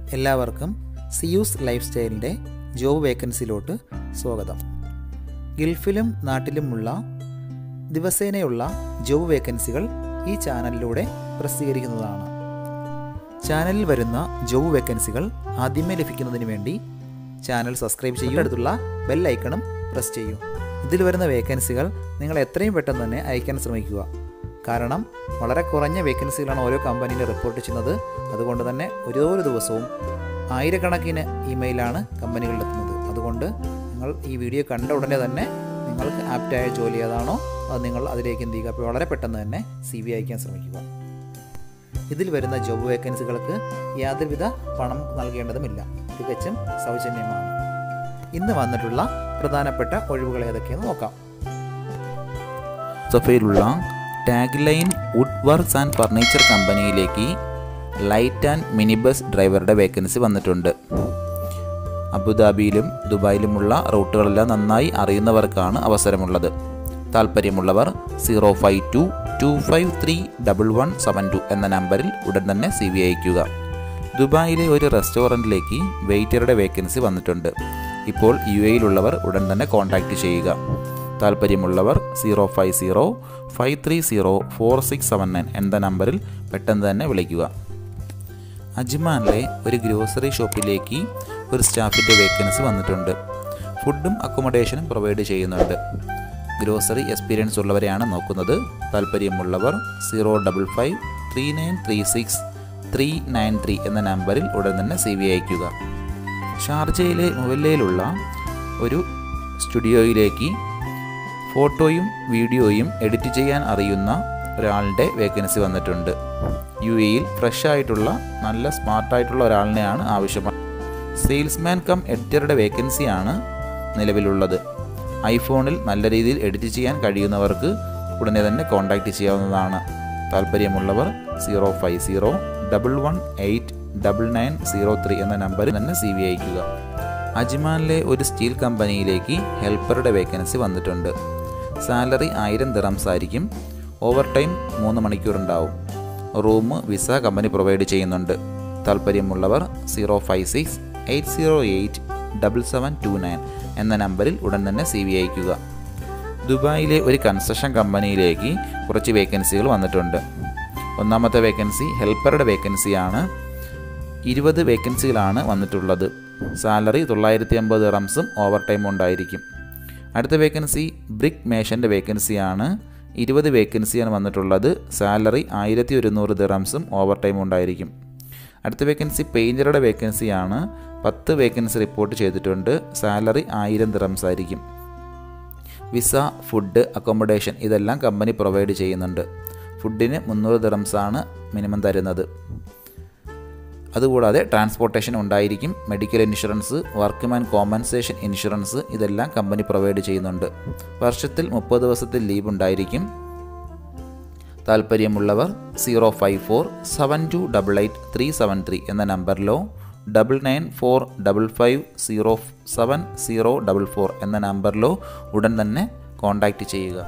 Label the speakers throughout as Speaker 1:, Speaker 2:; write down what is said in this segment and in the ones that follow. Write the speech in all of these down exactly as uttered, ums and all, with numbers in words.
Speaker 1: എല്ലാവർക്കും Zeus life സ്റ്റൈലിൻ്റെ job വേക്കൻസിയിലോട്ട് സ്വാഗതം. ഗൾഫിലും നാട്ടിലുമുള്ള ദിവസേനയുള്ള ജോബ് വേക്കൻസികൾ ഈ ചാനലിലൂടെ പ്രസിദ്ധീകരിക്കുന്നതാണ്. ചാനലിൽ വരുന്ന ജോബ് വേക്കൻസികൾ ആദ്യമേ ലഭിക്കുന്നതിന് വേണ്ടി ചാനൽ സബ്സ്ക്രൈബ് ചെയ്യുക, അടുത്തുള്ള ബെൽ ഐക്കണും പ്രസ് ചെയ്യൂ. ഇതിൽ വരുന്ന വേക്കൻസികൾ നിങ്ങൾ എത്രയും പെട്ടെന്ന് തന്നെ അയക്കാൻ ശ്രമിക്കുക. കാരണം വളരെ കുറഞ്ഞ വേക്കൻസികളാണ് ഓരോ കമ്പനിയിൽ റിപ്പോർട്ട് ചെയ്യുന്നത്. അതുകൊണ്ട് തന്നെ ഓരോ ദിവസവും ആയിരക്കണക്കിന് ഇമെയിലാണ് കമ്പനികളിലെത്തുന്നത്. അതുകൊണ്ട് നിങ്ങൾ ഈ വീഡിയോ കണ്ട ഉടനെ തന്നെ നിങ്ങൾക്ക് ആപ്റ്റായ ജോലി ഏതാണോ അത് നിങ്ങൾ അതിലേക്ക് എന്ത് ചെയ്യുക, അപ്പോൾ വളരെ പെട്ടെന്ന് തന്നെ സി വി അയക്കാൻ ശ്രമിക്കുക. ഇതിൽ വരുന്ന ജോബ് വേക്കൻസികൾക്ക് യാതൊരുവിധ പണം നൽകേണ്ടതുമില്ല, തികച്ചും സൗജന്യമാണ്. ഇന്ന് വന്നിട്ടുള്ള പ്രധാനപ്പെട്ട ഒഴിവുകൾ ഏതൊക്കെയെന്ന് നോക്കാം.
Speaker 2: സഫയിലുള്ള tag line wood works and furniture കമ്പനിയിലേക്ക് ലൈറ്റ് ആൻഡ് മിനി ബസ് ഡ്രൈവറുടെ വേക്കൻസി വന്നിട്ടുണ്ട്. അബുദാബിയിലും ദുബായിലുമുള്ള റൂട്ടുകളെല്ലാം നന്നായി അറിയുന്നവർക്കാണ് അവസരമുള്ളത്. താല്പര്യമുള്ളവർ zero five two two five three double one seven two എന്ന നമ്പറിൽ ഉടൻ തന്നെ സി വി അയക്കുക. ദുബായിലെ ഒരു റെസ്റ്റോറൻറ്റിലേക്ക് വെയിറ്ററുടെ വേക്കൻസി വന്നിട്ടുണ്ട്. ഇപ്പോൾ യു എയിലുള്ളവർ ഉടൻ തന്നെ കോൺടാക്റ്റ് ചെയ്യുക. താല്പര്യമുള്ളവർ zero five zero five three zero four six seven nine എന്ന നമ്പറിൽ പെട്ടെന്ന് തന്നെ വിളിക്കുക. അജ്മാനിലെ ഒരു ഗ്രോസറി ഷോപ്പിലേക്ക് ഒരു സ്റ്റാഫിൻ്റെ വേക്കൻസി വന്നിട്ടുണ്ട്. ഫുഡും അക്കോമഡേഷനും പ്രൊവൈഡ് ചെയ്യുന്നുണ്ട്. ഗ്രോസറി എക്സ്പീരിയൻസ് ഉള്ളവരെയാണ് നോക്കുന്നത്. താല്പര്യമുള്ളവർ zero double five three nine three six three nine three എന്ന നമ്പറിൽ ഉടൻ തന്നെ സി വി അയക്കുക. ഷാർജയിലെ മുവല്ലയിലുള്ള ഒരു സ്റ്റുഡിയോയിലേക്ക് ഫോട്ടോയും വീഡിയോയും എഡിറ്റ് ചെയ്യാൻ അറിയുന്ന ഒരാളുടെ വേക്കൻസി വന്നിട്ടുണ്ട്. യു എയിൽ ഫ്രഷ് ആയിട്ടുള്ള നല്ല സ്മാർട്ടായിട്ടുള്ള ഒരാളിനെയാണ് ആവശ്യമാണ്. സെയിൽസ്മാൻ കം എഡിറ്ററുടെ വേക്കൻസിയാണ് നിലവിലുള്ളത്. ഐഫോണിൽ നല്ല രീതിയിൽ എഡിറ്റ് ചെയ്യാൻ കഴിയുന്നവർക്ക് ഉടനെ തന്നെ കോൺടാക്റ്റ് ചെയ്യാവുന്നതാണ്. താല്പര്യമുള്ളവർ zero five zero double one eight double nine zero three എന്ന നമ്പറിൽ തന്നെ സി വി അയക്കുക. അജ്മാനിലെ ഒരു സ്റ്റീൽ കമ്പനിയിലേക്ക് ഹെൽപ്പറുടെ വേക്കൻസി വന്നിട്ടുണ്ട്. സാലറി ആയിരം ദിറംസ് ആയിരിക്കും. ഓവർ ടൈം മൂന്ന് മണിക്കൂർ ഉണ്ടാവും. റൂം വിസ കമ്പനി പ്രൊവൈഡ് ചെയ്യുന്നുണ്ട്. താല്പര്യമുള്ളവർ zero five six eight zero eight double seven two nine എന്ന നമ്പറിൽ ഉടൻ തന്നെ സി വി അയക്കുക. ദുബായിലെ ഒരു കൺസ്ട്രക്ഷൻ കമ്പനിയിലേക്ക് കുറച്ച് വേക്കൻസികൾ വന്നിട്ടുണ്ട്. ഒന്നാമത്തെ വേക്കൻസി ഹെൽപ്പറുടെ വേക്കൻസിയാണ്. ഇരുപത് വേക്കൻസികളാണ് വന്നിട്ടുള്ളത്. സാലറി തൊള്ളായിരത്തി അമ്പത് ദിറംസും ഓവർ ടൈം ഉണ്ടായിരിക്കും. അടുത്ത വേക്കൻസി ബ്രിക്ക് മേഷൻ്റെ വേക്കൻസിയാണ്. ഇരുപത് വേക്കൻസിയാണ് വന്നിട്ടുള്ളത്. സാലറി ആയിരത്തി ഒരുന്നൂറ് ദിറംസും ഓവർ ടൈം ഉണ്ടായിരിക്കും. അടുത്ത വേക്കൻസി പെയിൻറ്ററുടെ വേക്കൻസിയാണ്. പത്ത് വേക്കൻസി റിപ്പോർട്ട് ചെയ്തിട്ടുണ്ട്. സാലറി ആയിരം ദിറംസ് ആയിരിക്കും. വിസ, ഫുഡ്, അക്കോമഡേഷൻ ഇതെല്ലാം കമ്പനി പ്രൊവൈഡ് ചെയ്യുന്നുണ്ട്. ഫുഡിന് മുന്നൂറ് ദിറംസാണ് മിനിമം തരുന്നത്. അതുകൂടാതെ ട്രാൻസ്പോർട്ടേഷൻ ഉണ്ടായിരിക്കും. Medical insurance, workman compensation insurance ഇതെല്ലാം കമ്പനി പ്രൊവൈഡ് ചെയ്യുന്നുണ്ട്. വർഷത്തിൽ മുപ്പത് ദിവസത്തിൽ ലീവ് ഉണ്ടായിരിക്കും. താല്പര്യമുള്ളവർ zero five four seven two double eight three seven three എന്ന നമ്പറിലോ double nine four double five zero seven zero double four എന്ന നമ്പറിലോ ഉടൻ തന്നെ കോൺടാക്റ്റ് ചെയ്യുക.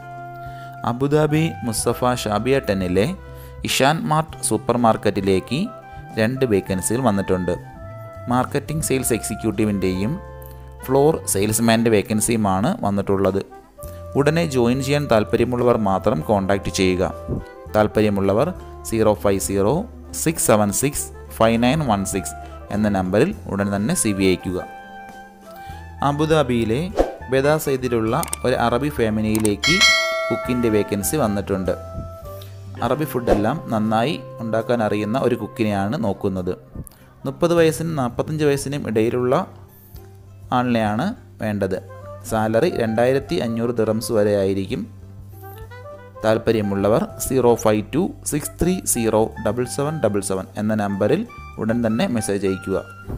Speaker 2: അബുദാബി മുസ്തഫ ഷാബിയ ടെന്നിലെ ഇഷാൻ മാർട്ട് സൂപ്പർ മാർക്കറ്റിലേക്ക് രണ്ട് വേക്കൻസികൾ വന്നിട്ടുണ്ട്. മാർക്കറ്റിംഗ് സെയിൽസ് എക്സിക്യൂട്ടീവിൻ്റെയും ഫ്ലോർ സെയിൽസ്മാൻ്റെ വേക്കൻസിയുമാണ് വന്നിട്ടുള്ളത്. ഉടനെ ജോയിൻ ചെയ്യാൻ താല്പര്യമുള്ളവർ മാത്രം കോൺടാക്റ്റ് ചെയ്യുക. താല്പര്യമുള്ളവർ zero five zero six seven six five nine one six എന്ന നമ്പറിൽ ഉടൻ തന്നെ സി വി അയക്കുക. അബുദാബിയിലെ ബെദാ സൈദിലുള്ള ഒരു അറബി ഫാമിലിയിലേക്ക് കുക്കിൻ്റെ വേക്കൻസി വന്നിട്ടുണ്ട്. അറബി ഫുഡെല്ലാം നന്നായി ഉണ്ടാക്കാൻ അറിയുന്ന ഒരു കുക്കിനെയാണ് നോക്കുന്നത്. മുപ്പത് വയസ്സിനും നാൽപ്പത്തഞ്ച് വയസ്സിനും ഇടയിലുള്ള ആളിനെയാണ് വേണ്ടത്. സാലറി രണ്ടായിരത്തി അഞ്ഞൂറ് ദിറംസ് വരെ ആയിരിക്കും. താല്പര്യമുള്ളവർ zero five two six three zero double seven double seven എന്ന നമ്പറിൽ ഉടൻ തന്നെ മെസ്സേജ് അയയ്ക്കുക.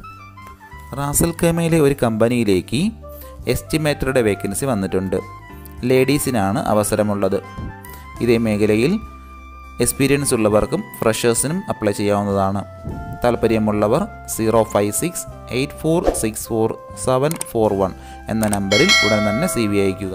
Speaker 2: റാസൽ ഖൈമയിലെ ഒരു കമ്പനിയിലേക്ക് എസ്റ്റിമേറ്ററുടെ വേക്കൻസി വന്നിട്ടുണ്ട്. ലേഡീസിനാണ് അവസരമുള്ളത്. ഇതേ മേഖലയിൽ എക്സ്പീരിയൻസ് ഉള്ളവർക്കും ഫ്രഷേഴ്സിനും അപ്ലൈ ചെയ്യാവുന്നതാണ്. താല്പര്യമുള്ളവർ zero five six eight four six four seven four one എന്ന നമ്പറിൽ ഉടൻ തന്നെ സി വി അയക്കുക.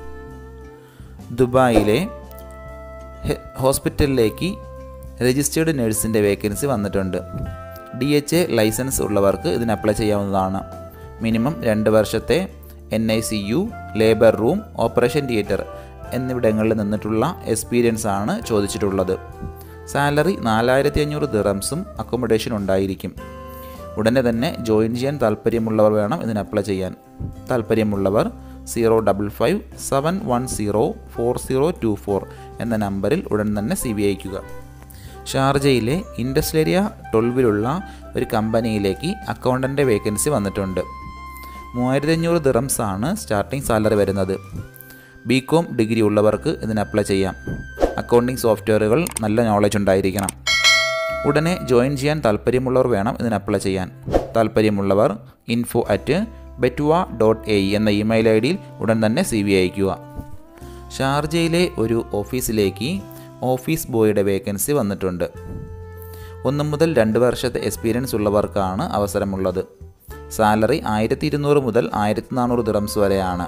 Speaker 2: ദുബായിലെ ഹോസ്പിറ്റലിലേക്ക് രജിസ്റ്റേർഡ് നഴ്സിൻ്റെ വേക്കൻസി വന്നിട്ടുണ്ട്. ഡി എച്ച് എ ലൈസൻസ് ഉള്ളവർക്ക് ഇതിന് അപ്ലൈ ചെയ്യാവുന്നതാണ്. മിനിമം രണ്ട് വർഷത്തെ N I C U, labour room, operation theatre എന്നിവിടങ്ങളിൽ നിന്നിട്ടുള്ള എക്സ്പീരിയൻസ് ആണ് ചോദിച്ചിട്ടുള്ളത്. സാലറി നാലായിരത്തി അഞ്ഞൂറ് ദിറംസും അക്കോമഡേഷൻ ഉണ്ടായിരിക്കും. ഉടനെ തന്നെ ജോയിൻ ചെയ്യാൻ താല്പര്യമുള്ളവർ വേണം ഇതിന് അപ്ലൈ ചെയ്യാൻ. താല്പര്യമുള്ളവർ zero double five seven one zero four zero two four എന്ന നമ്പറിൽ ഉടൻ തന്നെ സി വി അയക്കുക. ഷാർജയിലെ ഇൻഡസ്ട്രിയൽ ഏരിയ ട്വൽവിലുള്ള ഒരു കമ്പനിയിലേക്ക് അക്കൗണ്ടൻ്റെ വേക്കൻസി വന്നിട്ടുണ്ട്. മൂവായിരത്തി അഞ്ഞൂറ് ദിറംസ് ആണ് സ്റ്റാർട്ടിംഗ് സാലറി വരുന്നത്. ബി കോം ഡിഗ്രി ഉള്ളവർക്ക് ഇതിന് അപ്ലൈ ചെയ്യാം. അക്കൗണ്ടിംഗ് സോഫ്റ്റ്വെയറുകൾ നല്ല നോളജ് ഉണ്ടായിരിക്കണം. ഉടനെ ജോയിൻ ചെയ്യാൻ താല്പര്യമുള്ളവർ വേണം ഇതിന് അപ്ലൈ ചെയ്യാൻ. താല്പര്യമുള്ളവർ info at betuva dot a എന്ന ഇമെയിൽ ഐ ഡിയിൽ ഉടൻ തന്നെ സി വി അയക്കുക. ഷാർജയിലെ ഒരു ഓഫീസിലേക്ക് ഓഫീസ് ബോയുടെ വേക്കൻസി വന്നിട്ടുണ്ട്. ഒന്ന് മുതൽ രണ്ട് വർഷത്തെ എക്സ്പീരിയൻസ് ഉള്ളവർക്കാണ് അവസരമുള്ളത്. സാലറി ആയിരത്തി ഇരുന്നൂറ് മുതൽ ആയിരത്തി നാനൂറ് ദിറംസ് വരെയാണ്.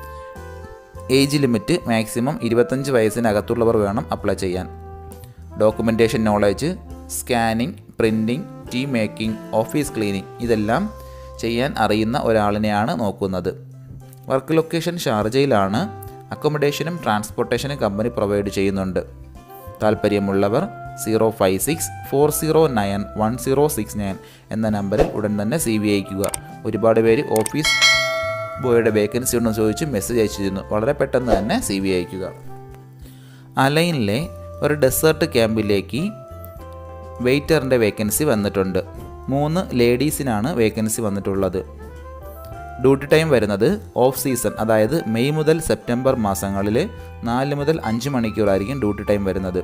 Speaker 2: ഏജ് ലിമിറ്റ് മാക്സിമം ഇരുപത്തഞ്ച് വയസ്സിനകത്തുള്ളവർ വേണം അപ്ലൈ ചെയ്യാൻ. Documentation knowledge, scanning, printing, tea making, office cleaning ഇതെല്ലാം ചെയ്യാൻ അറിയുന്ന ഒരാളിനെയാണ് നോക്കുന്നത്. വർക്ക് ലൊക്കേഷൻ ഷാർജയിലാണ്. അക്കോമഡേഷനും ട്രാൻസ്പോർട്ടേഷനും കമ്പനി പ്രൊവൈഡ് ചെയ്യുന്നുണ്ട്. താല്പര്യമുള്ളവർ zero five six four zero nine one zero six nine എന്ന നമ്പറിൽ ഉടൻ തന്നെ സി വി അയക്കുക. ഒരുപാട് പേര് ഓഫീസ് ബോയുടെ വേക്കൻസി ഉണ്ടെന്ന് ചോദിച്ച് മെസ്സേജ് അയച്ചിരുന്നു. വളരെ പെട്ടെന്ന് തന്നെ സി വി അയക്കുക. അലൈനിലെ ഒരു ഡെസേർട്ട് ക്യാമ്പിലേക്ക് വെയ്റ്ററിൻ്റെ വേക്കൻസി വന്നിട്ടുണ്ട്. മൂന്ന് ലേഡീസിനാണ് വേക്കൻസി വന്നിട്ടുള്ളത്. ഡ്യൂട്ടി ടൈം വരുന്നത് ഓഫ് സീസൺ, അതായത് മെയ് മുതൽ സെപ്റ്റംബർ മാസങ്ങളിൽ നാല് മുതൽ അഞ്ച് മണിക്കൂറായിരിക്കും ഡ്യൂട്ടി ടൈം വരുന്നത്.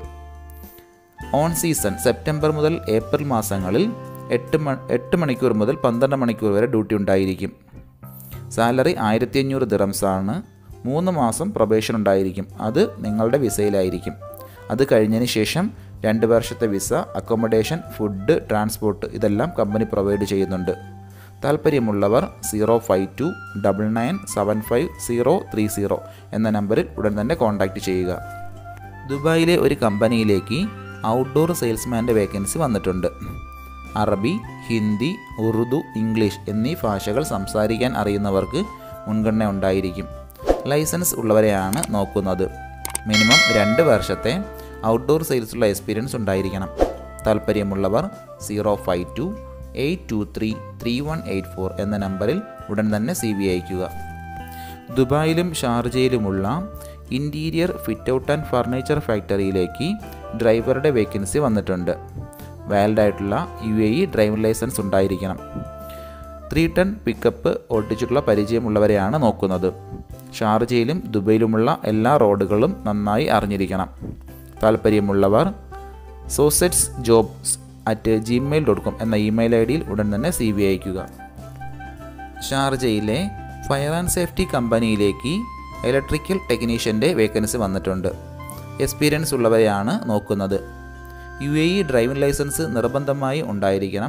Speaker 2: ഓൺ സീസൺ സെപ്റ്റംബർ മുതൽ ഏപ്രിൽ മാസങ്ങളിൽ എട്ട് മ എട്ട് മണിക്കൂർ മുതൽ പന്ത്രണ്ട് മണിക്കൂർ വരെ ഡ്യൂട്ടി ഉണ്ടായിരിക്കും. സാലറി ആയിരത്തി അഞ്ഞൂറ് ദിറംസ് ആണ്. മൂന്ന് മാസം പ്രൊബേഷൻ ഉണ്ടായിരിക്കും. അത് നിങ്ങളുടെ വിസയിലായിരിക്കും. അത് കഴിഞ്ഞതിന് ശേഷം രണ്ട് വർഷത്തെ വിസ, അക്കോമഡേഷൻ, ഫുഡ്, ട്രാൻസ്പോർട്ട് ഇതെല്ലാം കമ്പനി പ്രൊവൈഡ് ചെയ്യുന്നുണ്ട്. താല്പര്യമുള്ളവർ zero five two double nine seven five zero three zero എന്ന നമ്പറിൽ ഉടൻ തന്നെ കോൺടാക്റ്റ് ചെയ്യുക. ദുബായിലെ ഒരു കമ്പനിയിലേക്ക് ഔട്ട്ഡോർ സെയിൽസ്മാൻ്റെ വേക്കൻസി വന്നിട്ടുണ്ട്. അറബി, ഹിന്ദി, ഉറുദു, ഇംഗ്ലീഷ് എന്നീ ഭാഷകൾ സംസാരിക്കാൻ അറിയുന്നവർക്ക് മുൻഗണന ഉണ്ടായിരിക്കും. ലൈസൻസ് ഉള്ളവരെയാണ് നോക്കുന്നത്. മിനിമം രണ്ട് വർഷത്തെ ഔട്ട്ഡോർ സെയിൽസുള്ള എക്സ്പീരിയൻസ് ഉണ്ടായിരിക്കണം. താല്പര്യമുള്ളവർ zero five two eight two three three one eight four എന്ന നമ്പറിൽ ഉടൻ തന്നെ സി വി അയക്കുക. ദുബായിലും ഷാർജയിലുമുള്ള interior fit out and furniture ഫാക്ടറിയിലേക്ക് ഡ്രൈവറുടെ വേക്കൻസി വന്നിട്ടുണ്ട്. വാലിഡ് ആയിട്ടുള്ള U A E driving licence ഉണ്ടായിരിക്കണം. ത്രീ ടൺ പിക്കപ്പ് ഓടിച്ചിട്ടുള്ള പരിചയമുള്ളവരെയാണ് നോക്കുന്നത്. ഷാർജയിലും ദുബൈയിലുമുള്ള എല്ലാ റോഡുകളും നന്നായി അറിഞ്ഞിരിക്കണം. താല്പര്യമുള്ളവർ sosets jobs at Gmail dot com എന്ന ഇമെയിൽ ഐ ഡിയിൽ ഉടൻ തന്നെ സി വി അയക്കുക. ഷാർജയിലെ ഫയർ ആൻഡ് സേഫ്റ്റി കമ്പനിയിലേക്ക് ഇലക്ട്രിക്കൽ ടെക്നീഷ്യൻ്റെ വേക്കൻസി വന്നിട്ടുണ്ട്. എക്സ്പീരിയൻസ് ഉള്ളവരെയാണ് നോക്കുന്നത്. U A E driving licence നിർബന്ധമായി ഉണ്ടായിരിക്കണം.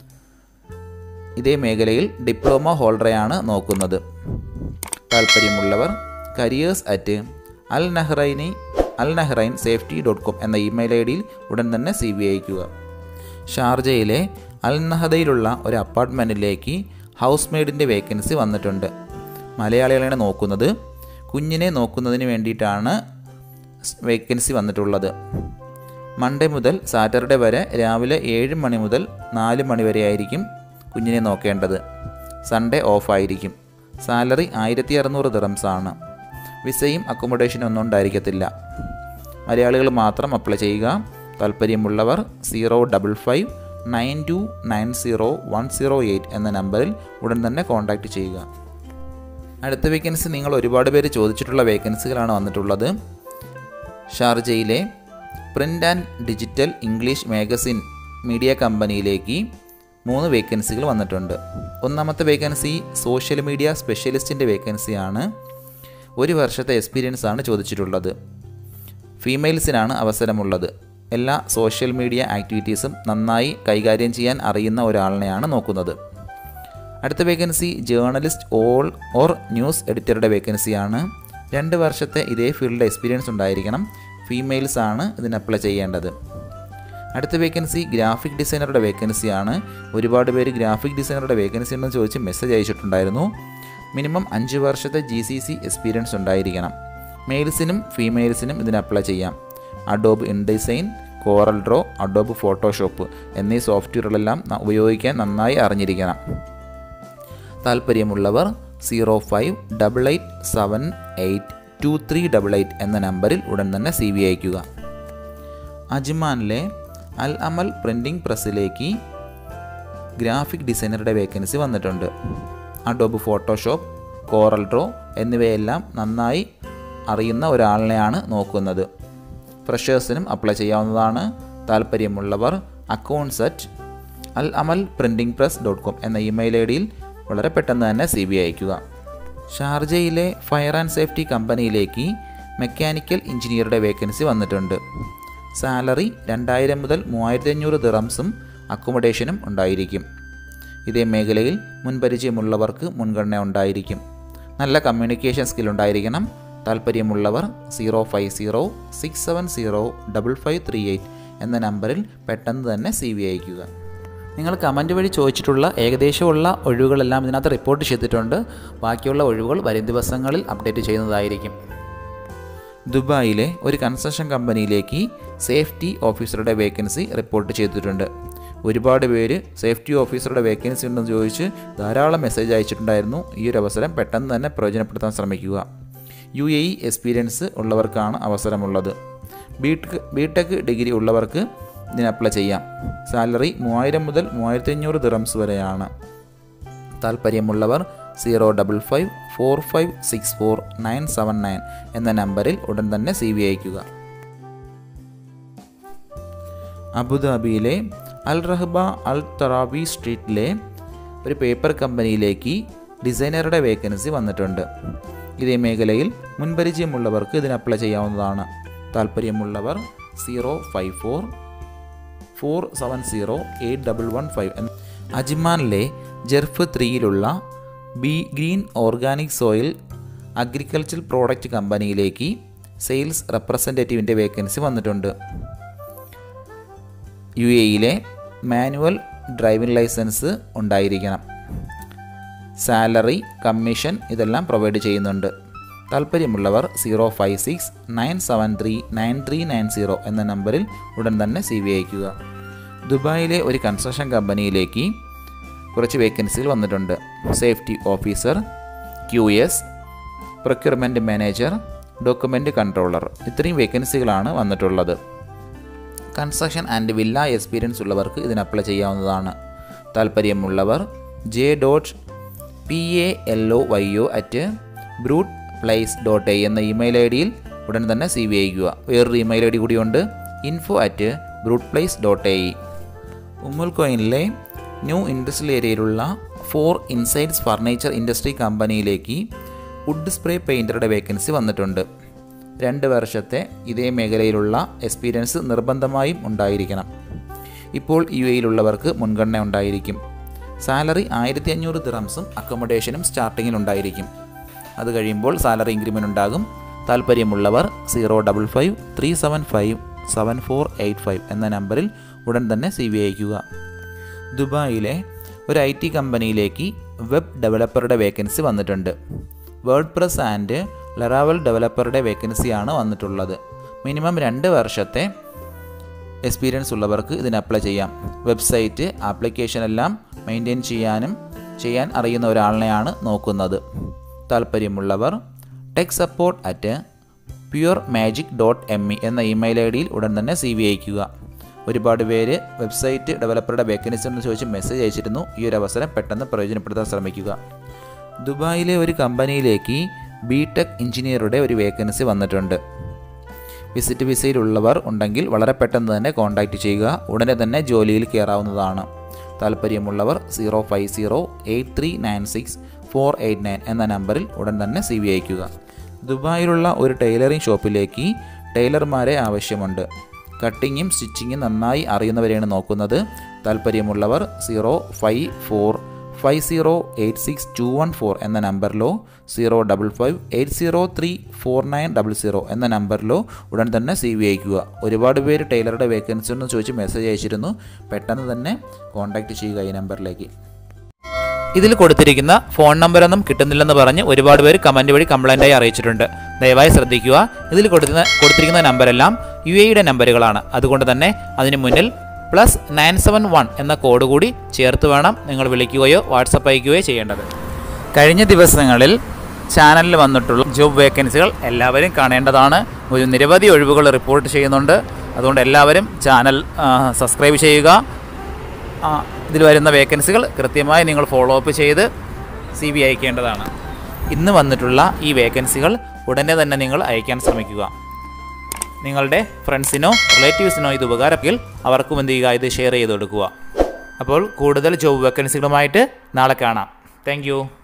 Speaker 2: ഇതേ മേഖലയിൽ ഡിപ്ലോമ ഹോൾഡറെയാണ് നോക്കുന്നത്. താല്പര്യമുള്ളവർ careers at al Nahraini al Nahrain safety dot com എന്ന ഇമെയിൽ ഐ ഡിയിൽ ഉടൻ തന്നെ സി വി അയക്കുക. ഷാർജയിലെ അൽ നഹദയിലുള്ള ഒരു അപ്പാർട്ട്മെൻറ്റിലേക്ക് ഹൗസ് മെയ്ഡിൻ്റെ വേക്കൻസി വന്നിട്ടുണ്ട്. മലയാളികളെയാണ് നോക്കുന്നത്. കുഞ്ഞിനെ നോക്കുന്നതിന് വേണ്ടിയിട്ടാണ് വേക്കൻസി വന്നിട്ടുള്ളത്. മൺഡേ മുതൽ സാറ്റർഡേ വരെ രാവിലെ ഏഴ് മണി മുതൽ നാല് മണി വരെ ആയിരിക്കും കുഞ്ഞിനെ നോക്കേണ്ടത്. സൺഡേ ഓഫായിരിക്കും. സാലറി ആയിരത്തി അറുന്നൂറ് ദിറംസാണ്. വിസയും അക്കോമഡേഷനും ഒന്നും ഉണ്ടായിരിക്കത്തില്ല. മലയാളികൾ മാത്രം അപ്ലൈ ചെയ്യുക. താല്പര്യമുള്ളവർ zero double five nine two nine zero one zero eight എന്ന നമ്പറിൽ ഉടൻ തന്നെ കോൺടാക്റ്റ് ചെയ്യുക. അടുത്ത വേക്കൻസി നിങ്ങൾ ഒരുപാട് പേര് ചോദിച്ചിട്ടുള്ള വേക്കൻസികളാണ് വന്നിട്ടുള്ളത്. ഷാർജയിലെ print and digital English magazine media കമ്പനിയിലേക്ക് മൂന്ന് വേക്കൻസികൾ വന്നിട്ടുണ്ട്. ഒന്നാമത്തെ വേക്കൻസി സോഷ്യൽ മീഡിയ സ്പെഷ്യലിസ്റ്റിൻ്റെ വേക്കൻസിയാണ്. ഒരു വർഷത്തെ എക്സ്പീരിയൻസ് ആണ് ചോദിച്ചിട്ടുള്ളത്. ഫീമെയിൽസിനാണ് അവസരമുള്ളത്. എല്ലാ സോഷ്യൽ മീഡിയ ആക്ടിവിറ്റീസും നന്നായി കൈകാര്യം ചെയ്യാൻ അറിയുന്ന ഒരാളിനെയാണ് നോക്കുന്നത്. അടുത്ത vacancy journalist all or news എഡിറ്ററുടെ വേക്കൻസിയാണ്. രണ്ട് വർഷത്തെ ഇതേ ഫീൽഡിൽ എക്സ്പീരിയൻസ് ഉണ്ടായിരിക്കണം. ഫീമെയിൽസ് ആണ് ഇതിന് അപ്ലൈ ചെയ്യേണ്ടത്. അടുത്ത വേക്കൻസി ഗ്രാഫിക് ഡിസൈനറുടെ വേക്കൻസിയാണ്. ഒരുപാട് പേര് ഗ്രാഫിക് ഡിസൈനറുടെ വേക്കൻസി ഉണ്ടെന്ന് ചോദിച്ച് മെസ്സേജ് അയച്ചിട്ടുണ്ടായിരുന്നു. മിനിമം അഞ്ച് വർഷത്തെ ജി സി സി എക്സ്പീരിയൻസ് ഉണ്ടായിരിക്കണം. മെയിൽസിനും ഫീമെയിൽസിനും ഇതിന് അപ്ലൈ ചെയ്യാം. Adobe InDesign, Corel Draw, Adobe Photoshop എന്നീ സോഫ്റ്റ്വെയറുകളെല്ലാം ഉപയോഗിക്കാൻ നന്നായി അറിഞ്ഞിരിക്കണം. താല്പര്യമുള്ളവർ zero five double eight seven eight two three double eight എന്ന നമ്പറിൽ ഉടൻ തന്നെ സി വി അയക്കുക. അജ്മാനിലെ അൽ അമൽ പ്രിൻറ്റിംഗ് പ്രസ്സിലേക്ക് ഗ്രാഫിക് ഡിസൈനറുടെ വേക്കൻസി വന്നിട്ടുണ്ട്. അഡോബ് ഫോട്ടോഷോപ്പ്, കോറൽ ഡ്രോ എന്നിവയെല്ലാം നന്നായി അറിയുന്ന ഒരാളിനെയാണ് നോക്കുന്നത്. ഫ്രഷേഴ്സിനും അപ്ലൈ ചെയ്യാവുന്നതാണ്. താല്പര്യമുള്ളവർ accounts at al Amal printing press dot com എന്ന ഇമെയിൽ ഐ ഡിയിൽ വളരെ പെട്ടെന്ന് തന്നെ സി വി അയക്കുക. ഷാർജയിലെ ഫയർ ആൻഡ് സേഫ്റ്റി കമ്പനിയിലേക്ക് മെക്കാനിക്കൽ എഞ്ചിനീയറുടെ വേക്കൻസി വന്നിട്ടുണ്ട്. സാലറി രണ്ടായിരം മുതൽ മൂവായിരത്തി അഞ്ഞൂറ് ദിറംസും അക്കോമഡേഷനും ഉണ്ടായിരിക്കും. ഇതേ മേഖലയിൽ മുൻപരിചയമുള്ളവർക്ക് മുൻഗണന ഉണ്ടായിരിക്കും. നല്ല കമ്മ്യൂണിക്കേഷൻ സ്കിൽ ഉണ്ടായിരിക്കണം. താല്പര്യമുള്ളവർ zero five zero six seven zero double five three eight എന്ന നമ്പറിൽ പെട്ടെന്ന് തന്നെ സി വി അയക്കുക. നിങ്ങൾ കമൻറ്റ് വഴി ചോദിച്ചിട്ടുള്ള ഏകദേശമുള്ള ഒഴിവുകളെല്ലാം ഇതിനകത്ത് റിപ്പോർട്ട് ചെയ്തിട്ടുണ്ട്. ബാക്കിയുള്ള ഒഴിവുകൾ വരും ദിവസങ്ങളിൽ അപ്ഡേറ്റ് ചെയ്യുന്നതായിരിക്കും. ദുബായിലെ ഒരു കൺസ്ട്രക്ഷൻ കമ്പനിയിലേക്ക് സേഫ്റ്റി ഓഫീസറുടെ വേക്കൻസി റിപ്പോർട്ട് ചെയ്തിട്ടുണ്ട്. ഒരുപാട് പേര് സേഫ്റ്റി ഓഫീസറുടെ വേക്കൻസി ഉണ്ടെന്ന് ചോദിച്ച് ധാരാളം മെസ്സേജ് അയച്ചിട്ടുണ്ടായിരുന്നു. ഈ ഒരു അവസരം പെട്ടെന്ന് തന്നെ പ്രയോജനപ്പെടുത്താൻ ശ്രമിക്കുക. യു എ ഇ എക്സ്പീരിയൻസ് ഉള്ളവർക്കാണ് അവസരമുള്ളത്. ബിടെക് ബിടെക് ഡിഗ്രി ഉള്ളവർക്ക് ഇതിന് അപ്ലൈ ചെയ്യാം. സാലറി മൂവായിരം മുതൽ മൂവായിരത്തി അഞ്ഞൂറ് ദിറംസ് വരെയാണ്. താല്പര്യമുള്ളവർ zero double five four five six four nine seven nine എന്ന നമ്പറിൽ ഉടൻ തന്നെ സി വി അയക്കുക. അബുദാബിയിലെ അൽ റഹ്ബ അൽ തറാബി സ്ട്രീറ്റിലെ ഒരു പേപ്പർ കമ്പനിയിലേക്ക് ഡിസൈനറുടെ വേക്കൻസി വന്നിട്ടുണ്ട്. ഇതേ മേഖലയിൽ മുൻപരിചയമുള്ളവർക്ക് ഇതിന് അപ്ലൈ ചെയ്യാവുന്നതാണ്. താല്പര്യമുള്ളവർ zero five four four seven zero eight double one five എന്ന അജ്മാനിലെ ജെർഫ് ത്രീയിലുള്ള B green organic soil agriculture product കമ്പനിയിലേക്ക് സെയിൽസ് റെപ്രസെൻറ്റേറ്റീവിൻ്റെ വേക്കൻസി വന്നിട്ടുണ്ട്. യു എ ഇയിലെ മാനുവൽ ഡ്രൈവിംഗ് ലൈസൻസ് ഉണ്ടായിരിക്കണം. സാലറി, കമ്മീഷൻ ഇതെല്ലാം പ്രൊവൈഡ് ചെയ്യുന്നുണ്ട്. താല്പര്യമുള്ളവർ zero five six nine seven three nine three nine zero എന്ന നമ്പറിൽ ഉടൻ തന്നെ സി വി അയക്കുക. ദുബായിലെ ഒരു കൺസ്ട്രക്ഷൻ കമ്പനിയിലേക്ക് കുറച്ച് വേക്കൻസികൾ വന്നിട്ടുണ്ട്. Safety officer, Q S, procurement manager, document controller ഇത്രയും വേക്കൻസികളാണ് വന്നിട്ടുള്ളത്. കൺസ്ട്രക്ഷൻ ആൻഡ് വില്ല എക്സ്പീരിയൻസ് ഉള്ളവർക്ക് ഇതിന് അപ്ലൈ ചെയ്യാവുന്നതാണ്. താല്പര്യമുള്ളവർ J dot P A L O Y O at brute place dot I എന്ന ഇമെയിൽ ഐ ഡിയിൽ ഉടൻ തന്നെ സി വി അയക്കുക. വേറൊരു ഇമെയിൽ ഐ ഡി കൂടിയുണ്ട്, info at brute place dot I. ഉമ്മുൽ കോയിനിലെ ന്യൂ ഇൻഡസ്ട്രിയൽ ഏരിയയിലുള്ള ഫോർ ഇൻസൈഡ്സ് ഫർണിച്ചർ ഇൻഡസ്ട്രി കമ്പനിയിലേക്ക് വുഡ് സ്പ്രേ പെയിൻറ്ററുടെ വേക്കൻസി വന്നിട്ടുണ്ട്. രണ്ട് വർഷത്തെ ഇതേ മേഖലയിലുള്ള എക്സ്പീരിയൻസ് നിർബന്ധമായും ഉണ്ടായിരിക്കണം. ഇപ്പോൾ യു എയിലുള്ളവർക്ക് മുൻഗണന ഉണ്ടായിരിക്കും. സാലറി ആയിരത്തി അഞ്ഞൂറ് ദിറംസും അക്കോമഡേഷനും സ്റ്റാർട്ടിങ്ങിൽ ഉണ്ടായിരിക്കും. അത് കഴിയുമ്പോൾ സാലറി ഇൻക്രിമെൻ്റ് ഉണ്ടാകും. താല്പര്യമുള്ളവർ zero double five three seven five seven four eight five എന്ന നമ്പറിൽ ഉടൻ തന്നെ സി വി അയക്കുക. ദുബായിലെ ഒരു ഐ ടി കമ്പനിയിലേക്ക് വെബ് ഡെവലപ്പറുടെ വേക്കൻസി വന്നിട്ടുണ്ട്. വേർഡ് പ്രസ് ആൻഡ് ലറാവൽ ഡെവലപ്പറുടെ വേക്കൻസിയാണ് വന്നിട്ടുള്ളത്. മിനിമം രണ്ട് വർഷത്തെ എക്സ്പീരിയൻസ് ഉള്ളവർക്ക് ഇതിന് അപ്ലൈ ചെയ്യാം. വെബ്സൈറ്റ്, ആപ്ലിക്കേഷൻ എല്ലാം മെയിൻറ്റെയിൻ ചെയ്യാനും ചെയ്യാൻ അറിയുന്ന ഒരാളിനെയാണ് നോക്കുന്നത്. താല്പര്യമുള്ളവർ tech support at pure magic dot M E എന്ന ഇമെയിൽ ഐ ഡിയിൽ ഉടൻ തന്നെ സി വി അയക്കുക. ഒരുപാട് പേര് വെബ്സൈറ്റ് ഡെവലപ്പറുടെ വേക്കൻസി എന്ന് ചോദിച്ച് മെസ്സേജ് അയച്ചിരുന്നു. ഈ ഒരു അവസരം പെട്ടെന്ന് പ്രയോജനപ്പെടുത്താൻ ശ്രമിക്കുക. ദുബായിലെ ഒരു കമ്പനിയിലേക്ക് ബി ടെക് എഞ്ചിനീയറുടെ ഒരു വേക്കൻസി വന്നിട്ടുണ്ട്. വിസിറ്റ് വിസയിലുള്ളവർ ഉണ്ടെങ്കിൽ വളരെ പെട്ടെന്ന് തന്നെ കോൺടാക്റ്റ് ചെയ്യുക. ഉടനെ തന്നെ ജോലിയിൽ കയറാവുന്നതാണ്. താല്പര്യമുള്ളവർ zero five zero eight three nine six four eight nine എന്ന നമ്പറിൽ ഉടൻ തന്നെ സി വി അയക്കുക. ദുബായിലുള്ള ഒരു ടൈലറിംഗ് ഷോപ്പിലേക്ക് ടൈലർമാരെ ആവശ്യമുണ്ട്. കട്ടിങ്ങും സ്റ്റിച്ചിങ്ങും നന്നായി അറിയുന്നവരെയാണ് നോക്കുന്നത്. താല്പര്യമുള്ളവർ zero five four five zero eight six two one four എന്ന നമ്പറിലോ zero double five eight zero three four nine double zero എന്ന നമ്പറിലോ ഉടൻ തന്നെ സി വി അയക്കുക. ഒരുപാട് പേര് ടൈലറുടെ വേക്കൻസി ഒന്ന് ചോദിച്ച് മെസ്സേജ് അയച്ചിരുന്നു. പെട്ടെന്ന് തന്നെ കോൺടാക്റ്റ് ചെയ്യുക ഈ നമ്പറിലേക്ക്.
Speaker 3: ഇതിൽ കൊടുത്തിരിക്കുന്ന ഫോൺ നമ്പറൊന്നും കിട്ടുന്നില്ലെന്ന് പറഞ്ഞ് ഒരുപാട് പേര് കമൻറ്റ് വഴി കംപ്ലൈൻറ്റായി അറിയിച്ചിട്ടുണ്ട്. ദയവായി ശ്രദ്ധിക്കുക. ഇതിൽ കൊടുക്കുന്ന കൊടുത്തിരിക്കുന്ന നമ്പരെല്ലാം യു എയുടെ നമ്പറുകളാണ്. അതുകൊണ്ട് തന്നെ അതിന് മുന്നിൽ പ്ലസ് നയൻ സെവൻ വൺ എന്ന കോഡ് കൂടി ചേർത്ത് വേണം നിങ്ങൾ വിളിക്കുകയോ വാട്സപ്പ് അയക്കുകയോ ചെയ്യേണ്ടത്. കഴിഞ്ഞ ദിവസങ്ങളിൽ ചാനലിൽ വന്നിട്ടുള്ള ജോബ് വേക്കൻസികൾ എല്ലാവരും കാണേണ്ടതാണ്. ഒരു നിരവധി ഒഴിവുകൾ റിപ്പോർട്ട് ചെയ്യുന്നുണ്ട്. അതുകൊണ്ട് എല്ലാവരും ചാനൽ സബ്സ്ക്രൈബ് ചെയ്യുക. ഇതിൽ വരുന്ന വേക്കൻസികൾ കൃത്യമായി നിങ്ങൾ ഫോളോ അപ്പ് ചെയ്ത് സി വി അയക്കേണ്ടതാണ്. ഇന്ന് വന്നിട്ടുള്ള ഈ വേക്കൻസികൾ ഉടനെ തന്നെ നിങ്ങൾ അയക്കാൻ ശ്രമിക്കുക. നിങ്ങളുടെ ഫ്രണ്ട്സിനോ റിലേറ്റീവ്സിനോ ഇത് ഉപകാരമെങ്കിൽ അവർക്കും എന്ത് ചെയ്യുക, ഇത് ഷെയർ ചെയ്ത് കൊടുക്കുക. അപ്പോൾ കൂടുതൽ ജോബ് വേക്കൻസികളുമായിട്ട് നാളെ കാണാം. താങ്ക്